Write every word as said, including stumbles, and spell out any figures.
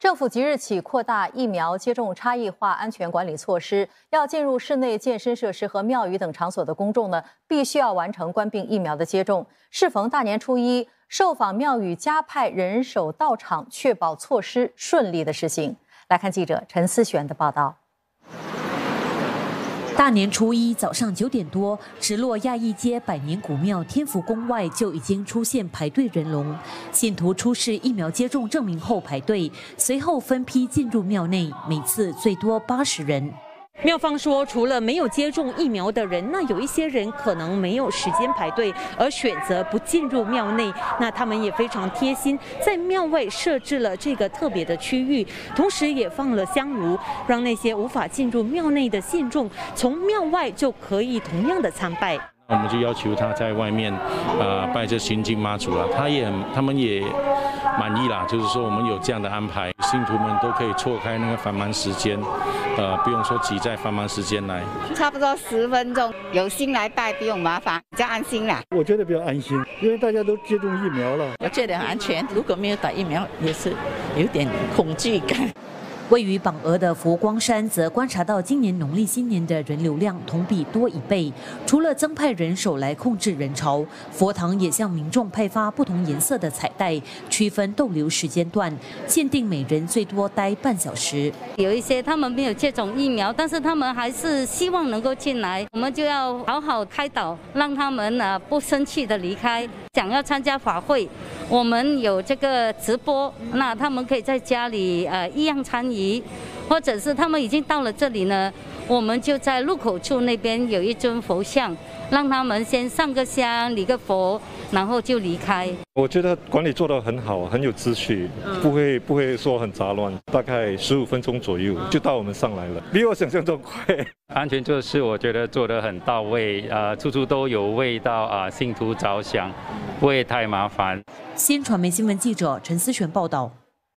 政府即日起扩大疫苗接种差异化安全管理措施，要进入室内健身设施和庙宇等场所的公众呢，必须要完成官病疫苗的接种。适逢大年初一，受访庙宇加派人手到场，确保措施顺利的实行。来看记者陈思璇的报道。 大年初一早上九点多，直落亚义街百年古庙天福宫外就已经出现排队人龙，信徒出示疫苗接种证明后排队，随后分批进入庙内，每次最多八十人。 庙方说，除了没有接种疫苗的人，那有一些人可能没有时间排队，而选择不进入庙内。那他们也非常贴心，在庙外设置了这个特别的区域，同时也放了香炉，让那些无法进入庙内的信众，从庙外就可以同样的参拜。 我们就要求他在外面，呃，拜这心经妈祖了。他也很，他们也满意啦。就是说，我们有这样的安排，信徒们都可以错开那个繁忙时间，呃，不用说挤在繁忙时间来。 差不多十分钟，有心来拜不用麻烦，比较安心啦。 我觉得比较安心，因为大家都接种疫苗了。 我觉得很安全，如果没有打疫苗，也是有点恐惧感。 位于榜额的佛光山则观察到，今年农历新年的人流量同比多一倍。除了增派人手来控制人潮，佛堂也向民众派发不同颜色的彩带，区分逗留时间段，限定每人最多待半小时。 有一些他们没有接种疫苗，但是他们还是希望能够进来，我们就要好好开导，让他们呢不生气的离开。想要参加法会，我们有这个直播，那他们可以在家里呃一样参与。 或者是他们已经到了这里呢，我们就在入口处那边有一尊佛像，让他们先上个香、礼个佛，然后就离开。 我觉得管理做得很好，很有秩序，不会不会说很杂乱。大概十五分钟左右就到我们上来了，比我想象中快。 安全措施我觉得做得很到位，啊，处处都有为到啊信徒着想，不会太麻烦。 新传媒新闻记者陈思璇报道。